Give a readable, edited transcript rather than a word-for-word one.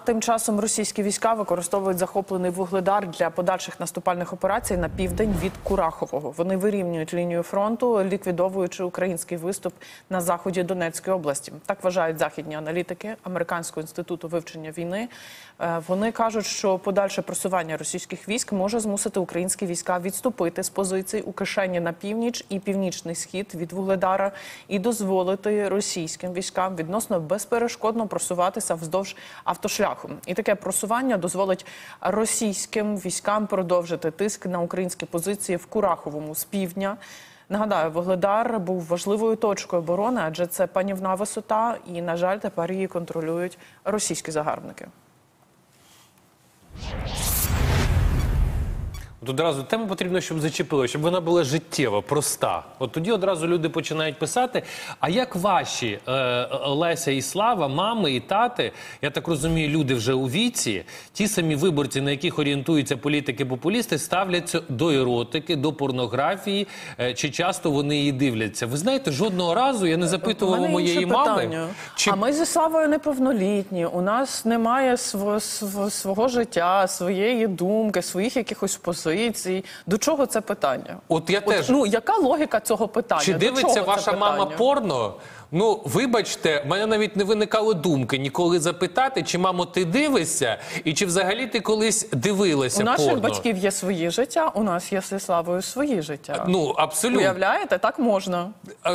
Тим часом російські війська використовують захоплений Вугледар для подальших наступальних операцій на південь від Курахового. Вони вирівнюють лінію фронту, ліквідовуючи український виступ на заході Донецької області. Так вважають західні аналітики Американського інституту вивчення війни. Вони кажуть, що подальше просування російських військ може змусити українські війська відступити з позицій у Кишені на північ і північний схід від Вугледара і дозволити російським військам відносно безперешкодно просуватися вздовж автошляху. І таке просування дозволить російським військам продовжити тиск на українські позиції в Кураховому з півдня. Нагадаю, Вугледар був важливою точкою оборони, адже це панівна висота, і, на жаль, тепер її контролюють російські загарбники. От одразу тему потрібно, щоб зачепило, щоб вона була життєва, проста. От тоді одразу люди починають писати, а як ваші Леся і Слава, мами і тати, я так розумію, люди вже у віці, ті самі виборці, на яких орієнтуються політики-популісти, ставляться до еротики, до порнографії, чи часто вони її дивляться? Ви знаєте, жодного разу я не запитував у моєї мами. А ми зі Славою неповнолітні, у нас немає свого життя, своєї думки, своїх якихось позицій. До чого це питання? От я теж. Ну, яка логіка цього питання? Чи дивиться ваша мама порно? Ну, вибачте, в мене навіть не виникало думки ніколи запитати, чи, мамо, ти дивишся, і чи взагалі ти колись дивилася порно. У наших батьків є свої життя, у нас є зі Славою свої життя. Ну, абсолютно. Уявляєте, так можна.